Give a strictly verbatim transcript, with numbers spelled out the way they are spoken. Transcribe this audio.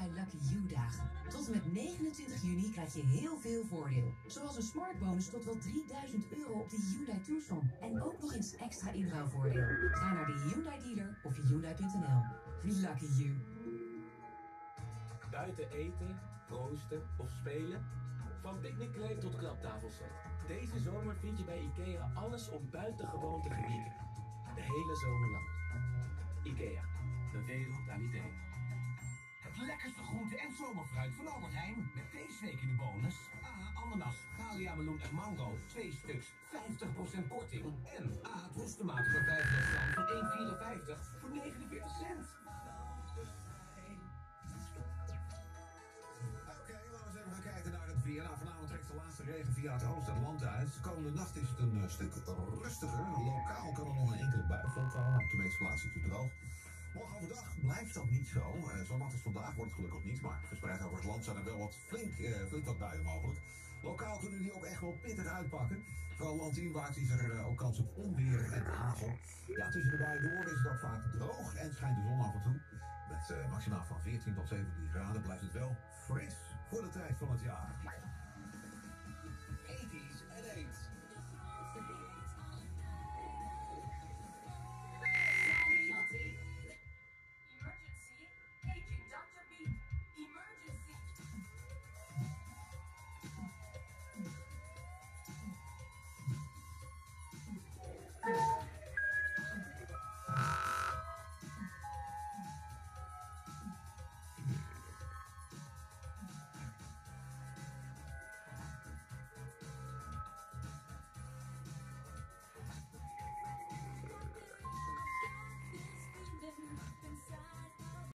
Hyundai Lucky You dagen. Tot en met negenentwintig juni krijg je heel veel voordeel. Zoals een smartbonus tot wel drieduizend euro op de Hyundai Tucson. En ook nog eens extra inruilvoordeel. Ga naar de Hyundai dealer of hyundai punt n l. Lucky You. Buiten eten, roosten of spelen? Van picknickkleed tot klaptafelset. Deze zomer vind je bij IKEA alles om buitengewoon te genieten. De hele zomer lang. IKEA, de wereld aan ideeën. Het lekkerste groente- en zomerfruit van Albert Heijn. Met deze week in de bonus. A, ananas, galia, meloen en mango. Twee stuks, vijftig procent korting. En A, troestomaten voor vijftig gram van één vierenvijftig voor negenenveertig cent. Oké, laten we eens even gaan kijken naar het weer. Nou, vanavond trekt de laatste regen via het oosten het land uit. De komende nacht is het een uh, stuk rustiger. Lokaal kan er nog een enkele bui voorkomen. Op de meeste plaatsen is het droog. Morgen overdag blijft dat niet zo. Uh, zo nat als vandaag wordt het gelukkig niet. Maar verspreid over het land zijn er wel wat flink, uh, flink wat buien mogelijk. Lokaal kunnen die ook echt wel pittig uitpakken. Vooral landinwaarts is er uh, ook kans op onweer en hagel. Ja, tussen de buien door is het ook vaak droog en schijnt de zon af en toe. Met uh, maximaal van veertien tot zeventien graden blijft het wel fris voor de tijd van het jaar.